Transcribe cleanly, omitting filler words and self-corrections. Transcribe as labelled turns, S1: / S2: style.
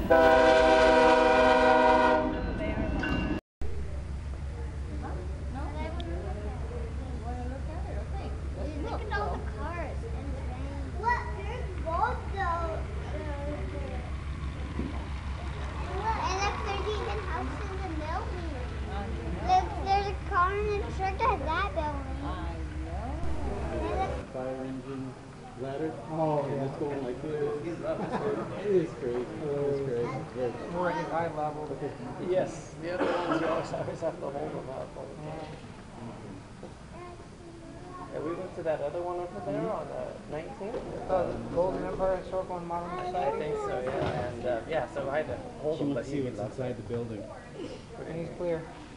S1: Fire engine ladder. Oh, yeah. It's going like this. It is great. It is great.
S2: More at eye level.
S3: Yes, the other ones you always have to hold them up. Yeah, we went to that other one over there on the 19th.
S2: Golden Empire Circle and Modern Society.
S3: I think so, yeah. And yeah, so I had to hold him, but
S1: See what's inside the building.
S2: And he's clear.